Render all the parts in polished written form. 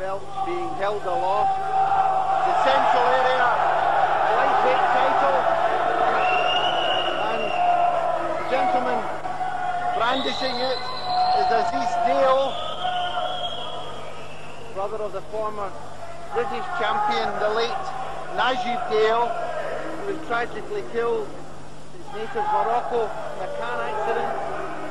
belt being held aloft. The central area, lightweight title, and the gentleman brandishing it is Aziz Dale, brother of the former British champion, the late Najib Dale, who was tragically killed in his native Morocco in a car accident.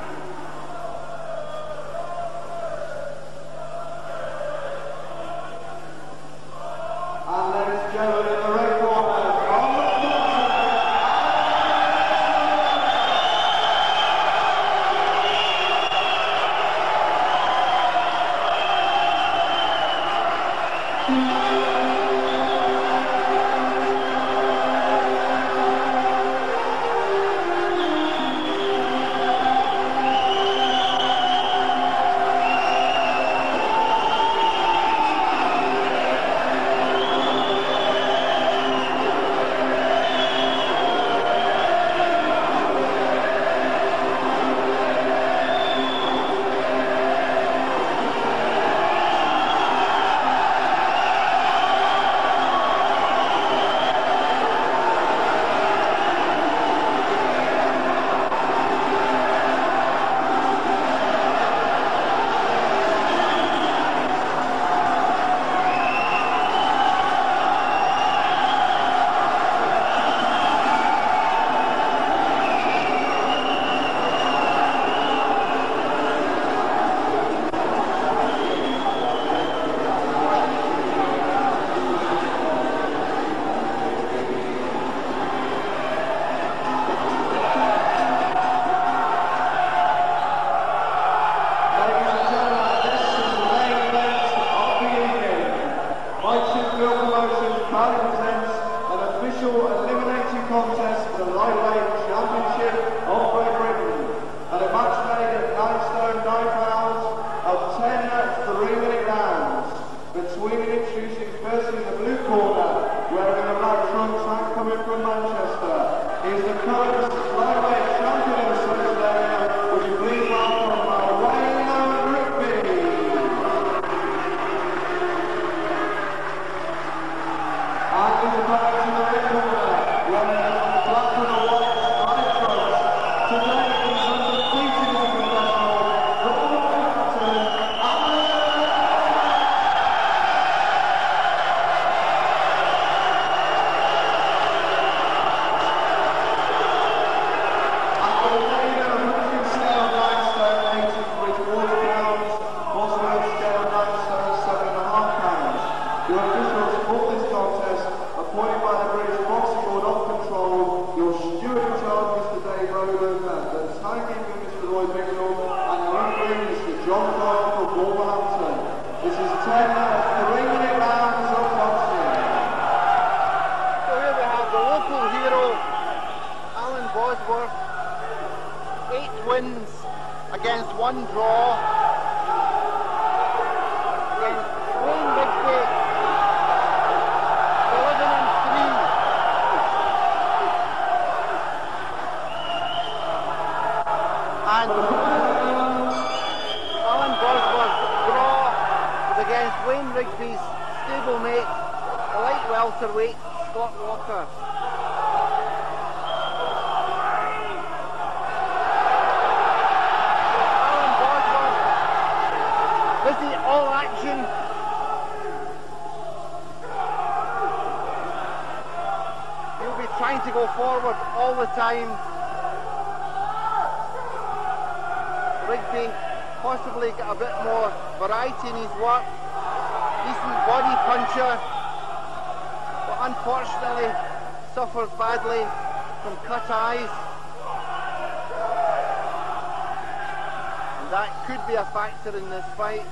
In this fight.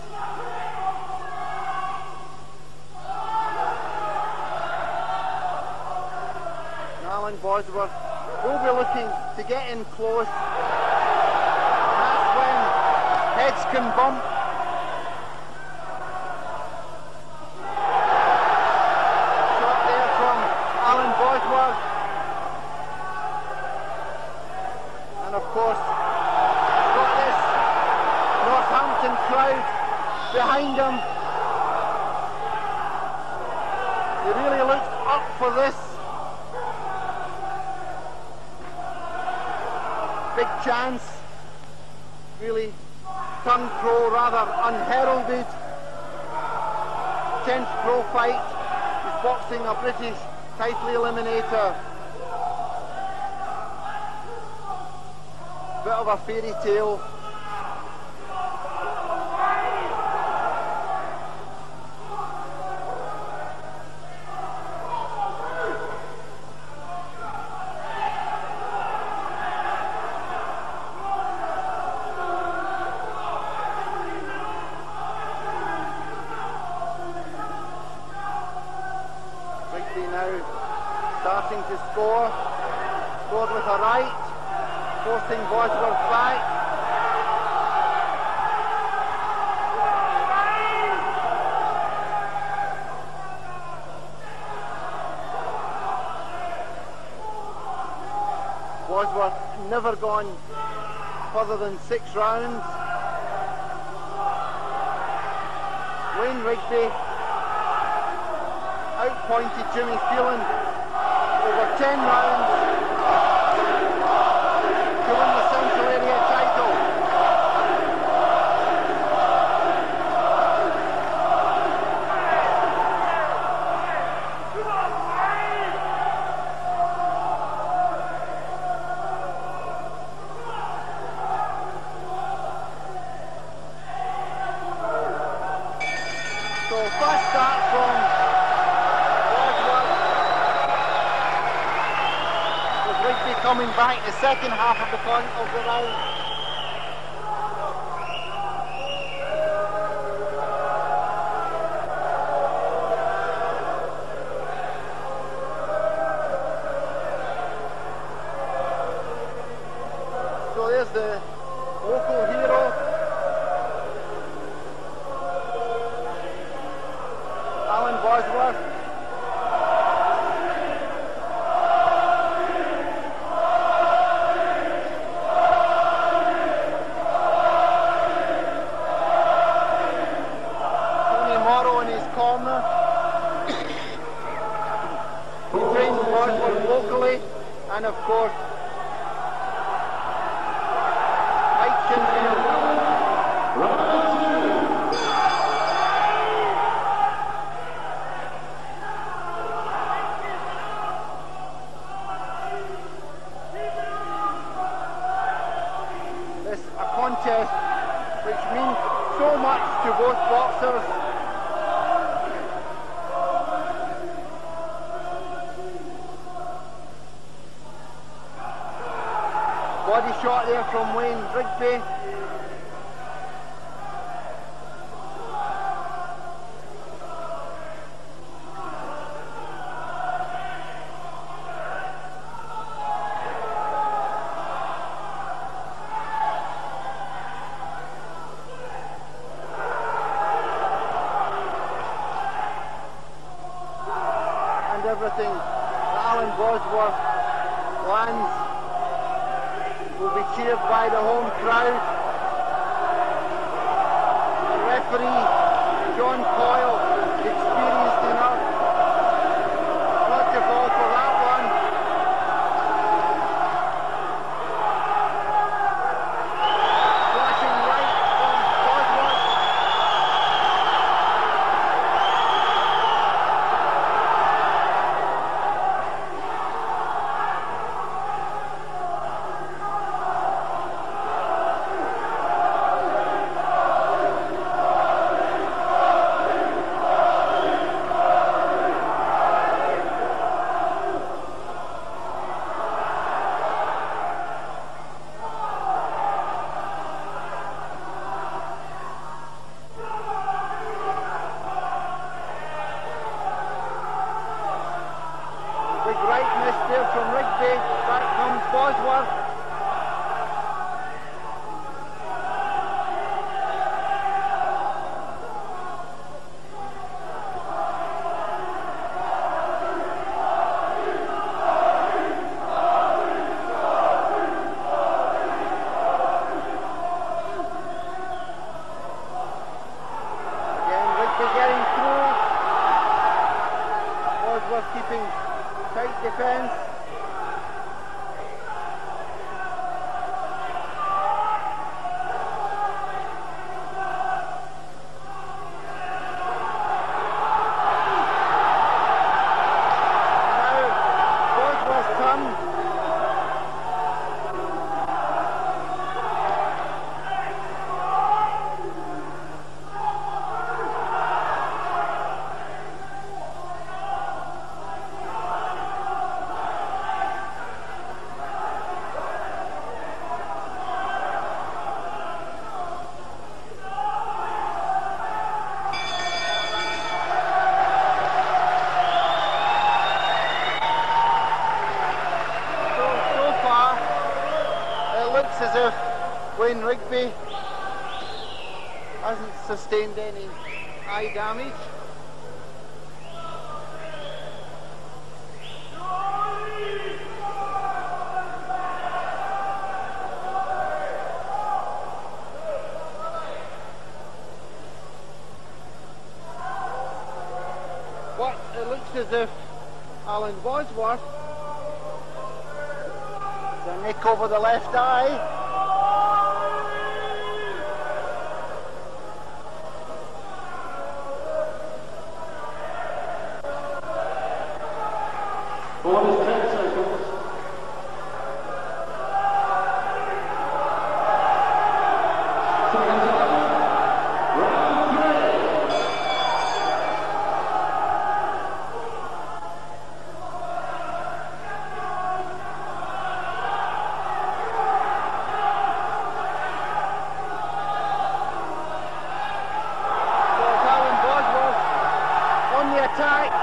Alan Bosworth will be looking to get in close. That's when heads can bump. Shot there from Alan Bosworth. And of course, got this Northampton crowd behind him. up for this big chance. Really turned pro rather unheralded. 10th pro fight. He's boxing a British title eliminator. Bit of a fairy tale. Starting to score, scored with a right, forcing Bosworth back. Bosworth never gone further than 6 rounds. Wayne Rigby outpointed Jimmy Phelan over 10 rounds to win the Central Area title. So fast start from coming back the second half of the round. So there's the local hero, Alan Bosworth. He trains Bosworth locally, and of course Mike Shinfield. This is a contest which means so much to both boxers. Body shot there from Wayne Rigby. And everything that Alan Bosworth lands will be cheered by the home crowd. The referee, John Coyle, experienced enough not to fall for that one. Flashing right from Bosworth. it looks as if Wayne Rigby hasn't sustained any eye damage. But it looks as if Alan Bosworth, the nick over the left eye. Bonus 10 seconds. Second time. Round 3. So it's Alan Bosworth on the attack.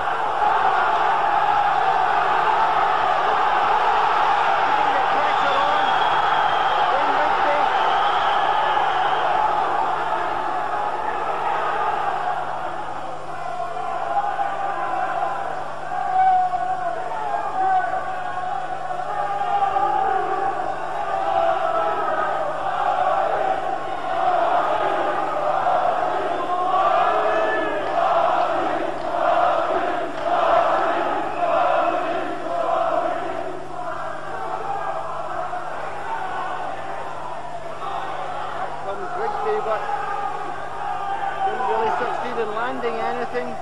But didn't really succeed in landing anything.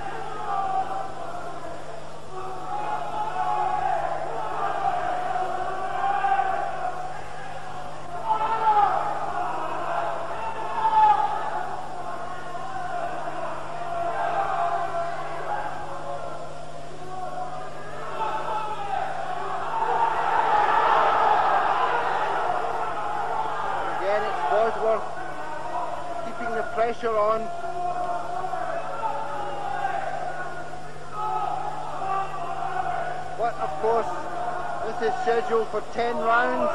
Again, it's Bosworth keeping the pressure on. But of course, this is scheduled for 10 rounds.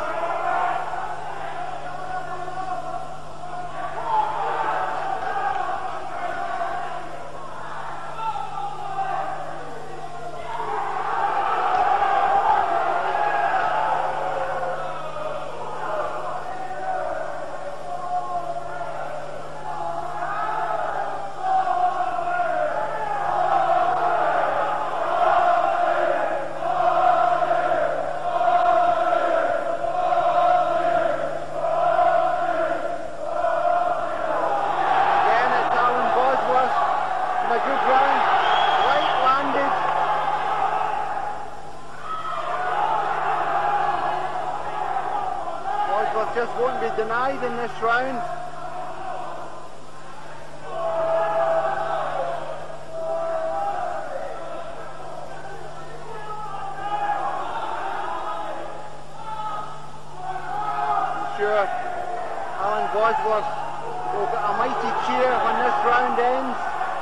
A good round, right landed. Bosworth just won't be denied in this round. I'm sure Alan Bosworth will get a mighty cheer when this round ends.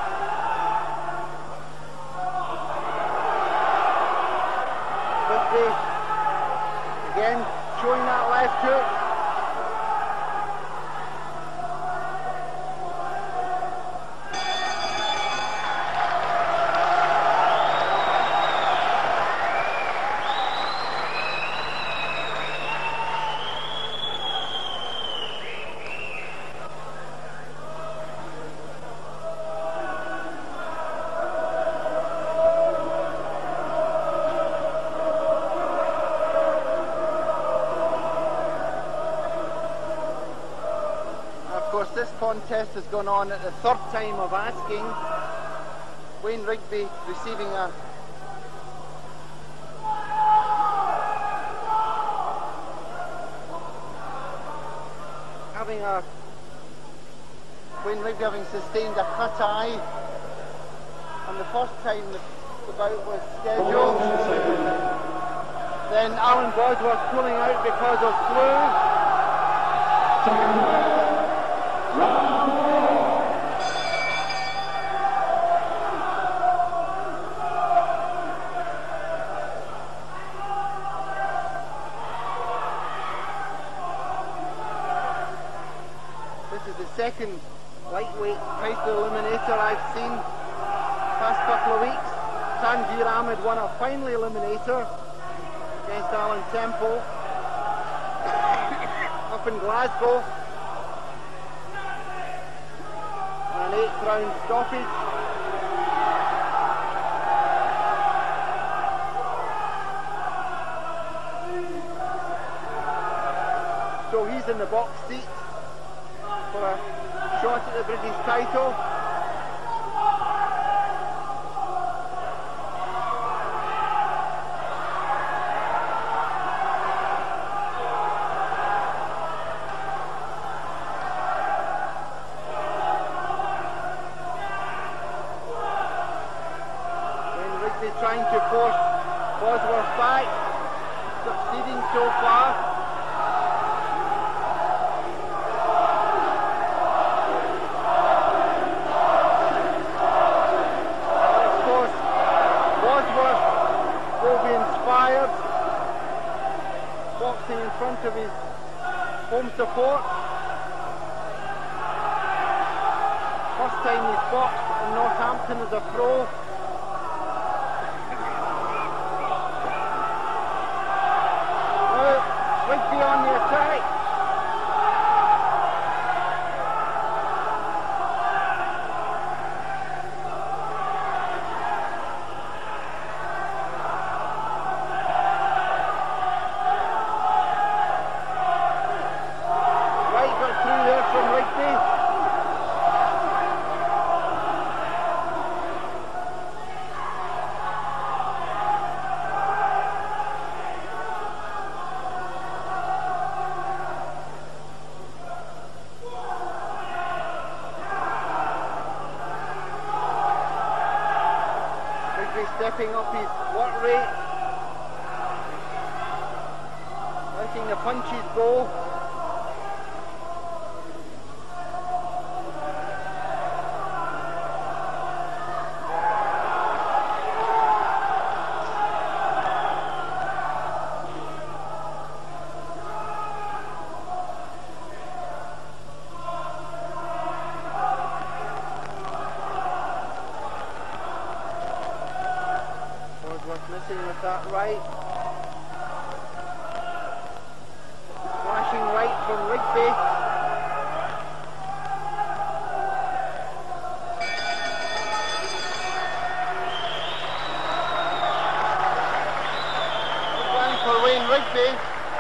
Again, showing that left hook. This contest has gone on at the third time of asking. Wayne Rigby receiving Wayne Rigby having sustained a cut eye, and the first time the bout was scheduled. Then Alan Bosworth pulling out because of flu. Round 4. the second lightweight title eliminator I've seen past couple of weeks. Tanveer Ahmed won a final eliminator against Alan Temple up in Glasgow. An 8th round stoppage. So he's in the box seat for a shot at the British title. Trying to force Bosworth back, succeeding so far. Of course, Bosworth will be inspired, boxing in front of his home support. First time he's boxed in Northampton as a pro. Rigby on the attack. Right, got through there from Rigby. Stepping up his work rate, letting the punches go. Missing with that right. Flashing right from Rigby. Good one for Wayne Rigby.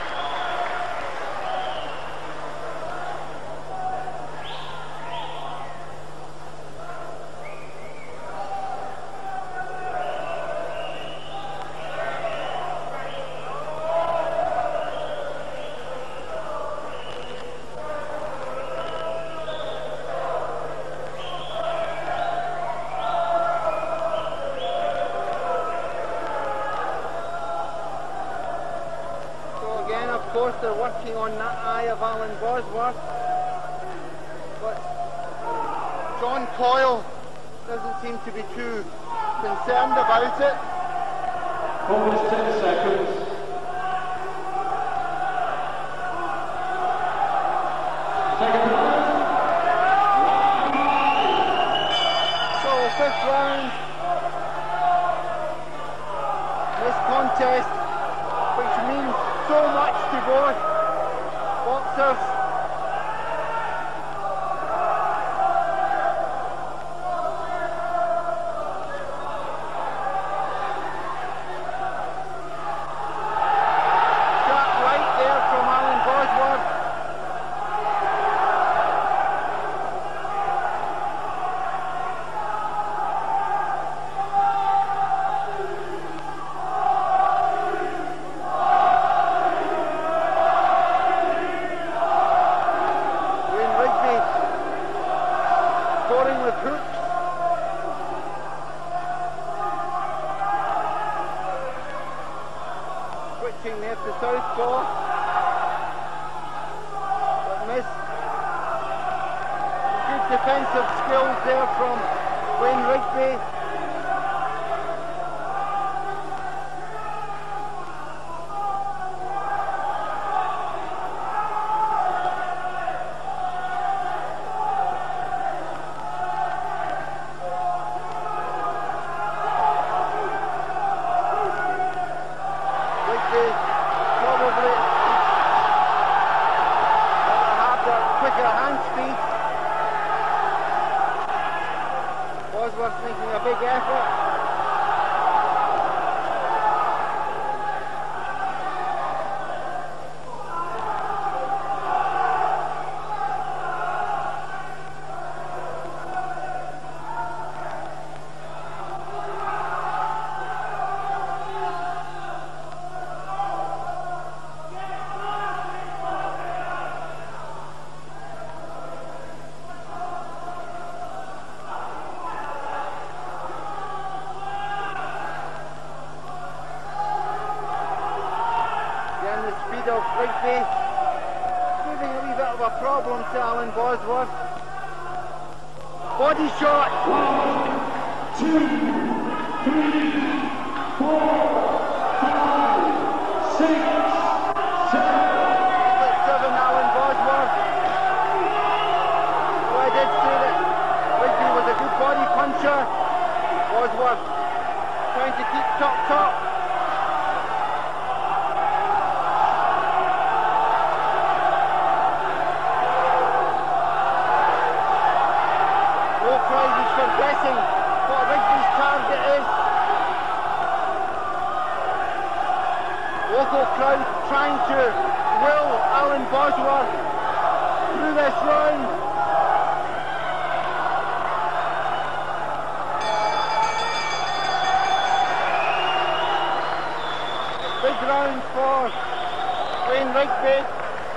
Of course, they're working on that eye of Alan Bosworth, but John Coyle doesn't seem to be too concerned about it. Almost 10 seconds. Second round. So, 5th round. This contest, which means so much to both boxers. Sharp right there from Alan Bosworth. Scoring with hooks. Switching there to southpaw. But missed. Good defensive skills there from Wayne Rigby. her hand speed. Bosworth making a big effort. Rigby proving a wee bit of a problem to Alan Bosworth. Body shot. 1, 2, 3, 4, 5, 6, 7. Split driven Alan Bosworth. So I did say that Rigby was a good body puncher. Bosworth trying to keep top. Guessing what Rigby's target is. Local crowd trying to will Alan Bosworth through this round. Big round for Wayne Rigby.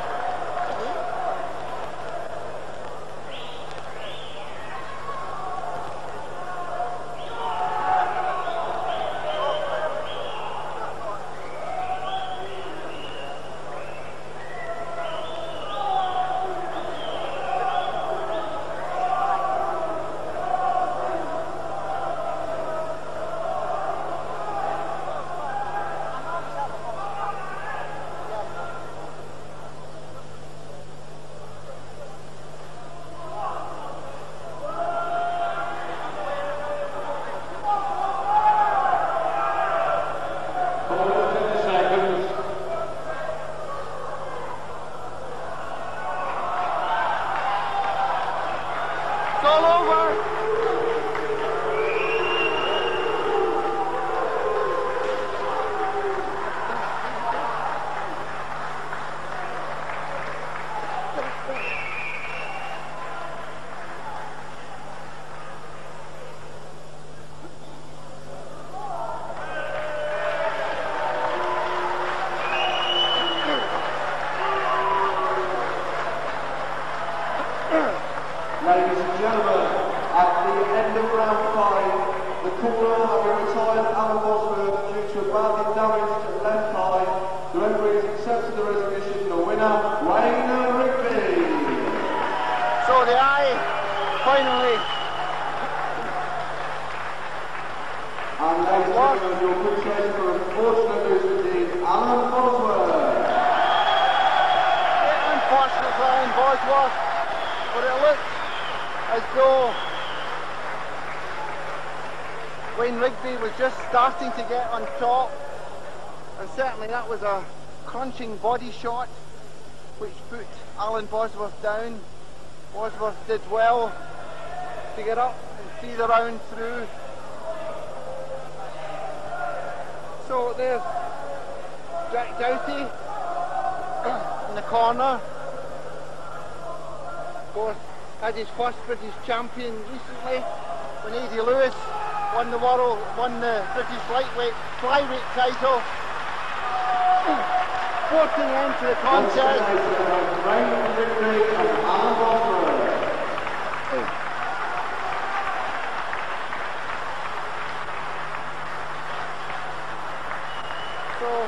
Ladies and gentlemen, at the end of round 5, the corner having retired Alan Bosworth due to a badly damaged left eye, the referees accepted the resignation. The winner, Wayne Rigby. So the eye finally. And ladies and gentlemen, your appreciation for unfortunate news indeed, Alan Bosworth. Unfortunate for Alan Bosworth, but it looked as though Wayne Rigby was just starting to get on top, and certainly that was a crunching body shot which put Alan Bosworth down. Bosworth did well to get up and see the round through. So there's Jack Doughty in the corner. Of course, had his first British champion recently when Eddie Lewis won the British flyweight title. Sporting end to the contest. So,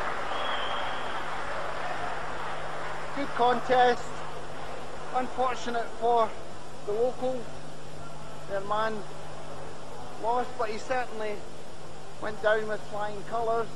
good contest. Unfortunate for the locals. Their man lost, but he certainly went down with flying colours.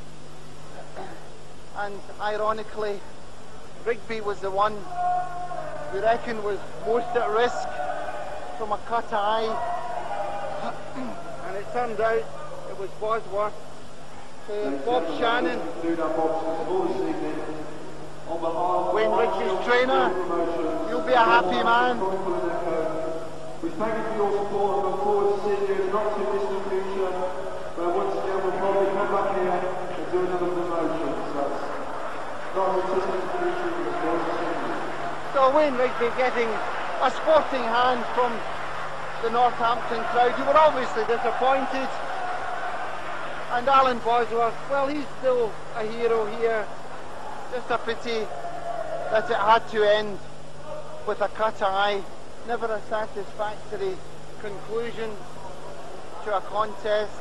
And ironically, Rigby was the one we reckon was most at risk from a cut eye. And it turned out it was Bosworth. So Bob Shannon, Wayne Rigby's trainer, you'll be be a happy man. We thank you for your support and look forward to seeing you in the not too distant future, where once again we'll probably come back here and do another promotion. So it's not too distant future, we look forward to seeing you. So Wayne Rigby getting a sporting hand from the Northampton crowd, who were obviously disappointed. And Alan Bosworth, well, he's still a hero here. Just a pity that it had to end with a cut eye. Never a satisfactory conclusion to a contest.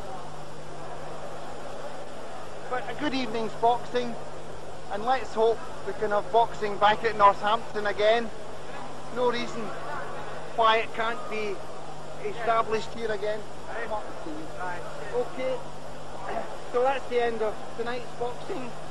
But a good evening's boxing, and let's hope we can have boxing back at Northampton again. No reason why it can't be established here again. Okay, so that's the end of tonight's boxing.